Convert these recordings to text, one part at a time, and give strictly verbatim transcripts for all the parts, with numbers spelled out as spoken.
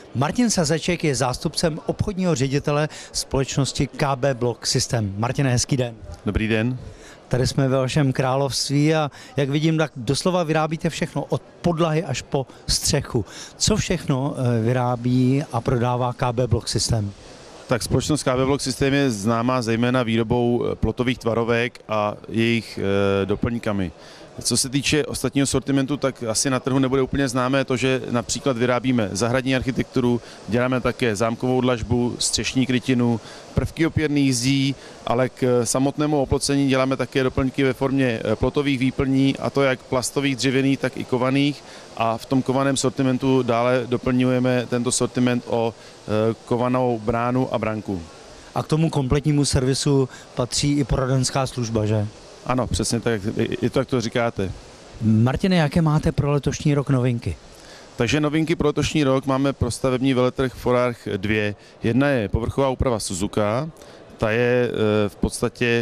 Martin Sazeček je zástupcem obchodního ředitele společnosti K B Block System. Martine, hezký den. Dobrý den. Tady jsme ve vašem království a jak vidím, tak doslova vyrábíte všechno od podlahy až po střechu. Co všechno vyrábí a prodává K B Block System? Tak společnost K B Block System je známá zejména výrobou plotových tvarovek a jejich e, doplňkami. Co se týče ostatního sortimentu, tak asi na trhu nebude úplně známé to, že například vyrábíme zahradní architekturu, děláme také zámkovou dlažbu, střešní krytinu, prvky opěrných zdí, ale k samotnému oplocení děláme také doplňky ve formě plotových výplní, a to jak plastových, dřevěných, tak i kovaných. A v tom kovaném sortimentu dále doplňujeme tento sortiment o kovanou bránu a branku. A k tomu kompletnímu servisu patří i poradenská služba, že? Ano, přesně tak, je to, jak to říkáte. Martine, jaké máte pro letošní rok novinky? Takže novinky pro letošní rok máme pro stavební veletrh Forarch dvě. Jedna je povrchová úprava Suzuka, ta je v podstatě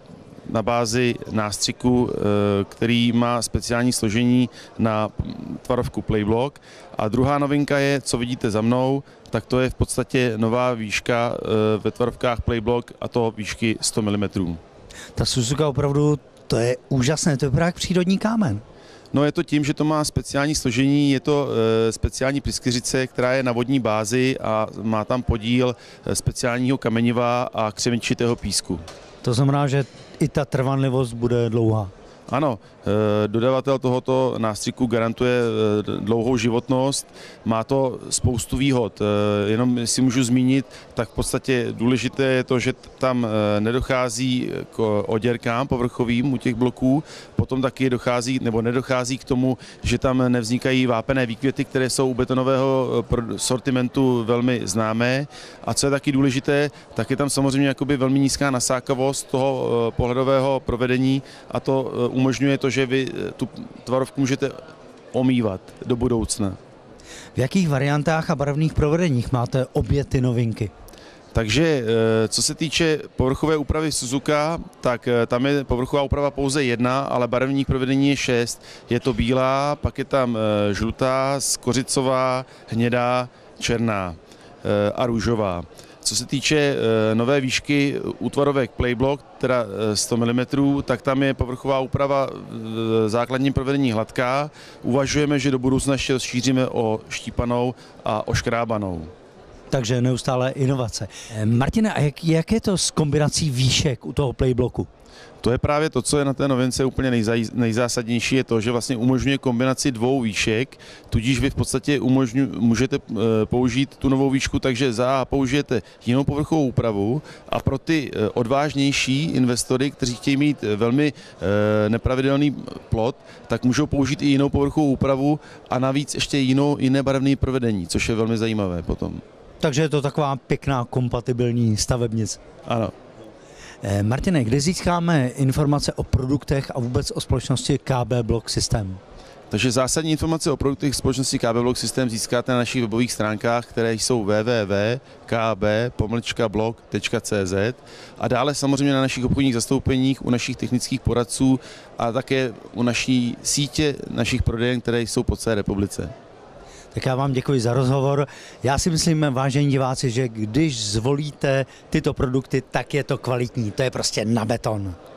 na bázi nástřiku, který má speciální složení na tvarovku Playblock. A druhá novinka je, co vidíte za mnou, tak to je v podstatě nová výška ve tvarovkách Playblock, a to výšky sto milimetrů. Ta Suzuka opravdu, to je úžasné, to je právě přírodní kámen. No, je to tím, že to má speciální složení, je to e, speciální pryskyřice, která je na vodní bázi a má tam podíl speciálního kameniva a křemenčitého písku. To znamená, že i ta trvanlivost bude dlouhá. Ano, dodavatel tohoto nástřiku garantuje dlouhou životnost, má to spoustu výhod. Jenom si můžu zmínit, tak v podstatě důležité je to, že tam nedochází k oděrkám povrchovým u těch bloků, potom taky dochází nebo nedochází k tomu, že tam nevznikají vápené výkvěty, které jsou u betonového sortimentu velmi známé. A co je taky důležité, tak je tam samozřejmě jakoby velmi nízká nasákavost toho pohledového provedení, a to umožňuje to, že vy tu tvarovku můžete omývat do budoucna. V jakých variantách a barevných provedeních máte obě ty novinky? Takže co se týče povrchové úpravy Suzuka, tak tam je povrchová úprava pouze jedna, ale barevných provedení je šest. Je to bílá, pak je tam žlutá, skořicová, hnědá, černá a růžová. Co se týče e, nové výšky útvarovek Playblock, teda sto milimetrů, tak tam je povrchová úprava v základním provedení hladká. Uvažujeme, že do budoucna ještě rozšíříme o štípanou a oškrábanou. Takže neustále inovace. Martine, a jak, jak je to s kombinací výšek u toho Playblocku? To je právě to, co je na té novince úplně nejzaj, nejzásadnější, je to, že vlastně umožňuje kombinaci dvou výšek, tudíž vy v podstatě umožňu, můžete e, použít tu novou výšku, takže za A použijete jinou povrchovou úpravu, a pro ty e, odvážnější investory, kteří chtějí mít e, velmi e, nepravidelný plot, tak můžou použít i jinou povrchovou úpravu a navíc ještě jinou, jiné barevné provedení, což je velmi zajímavé potom. Takže je to taková pěkná kompatibilní stavebnice. Ano. Martine, kde získáme informace o produktech a vůbec o společnosti K B Block System? Takže zásadní informace o produktech společnosti K B Block System získáte na našich webových stránkách, které jsou w w w tečka k b pomlčka block tečka c z, a dále samozřejmě na našich obchodních zastoupeních, u našich technických poradců a také u naší sítě našich prodejen, které jsou po celé republice. Tak já vám děkuji za rozhovor. Já si myslím, vážení diváci, že když zvolíte tyto produkty, tak je to kvalitní. To je prostě na beton.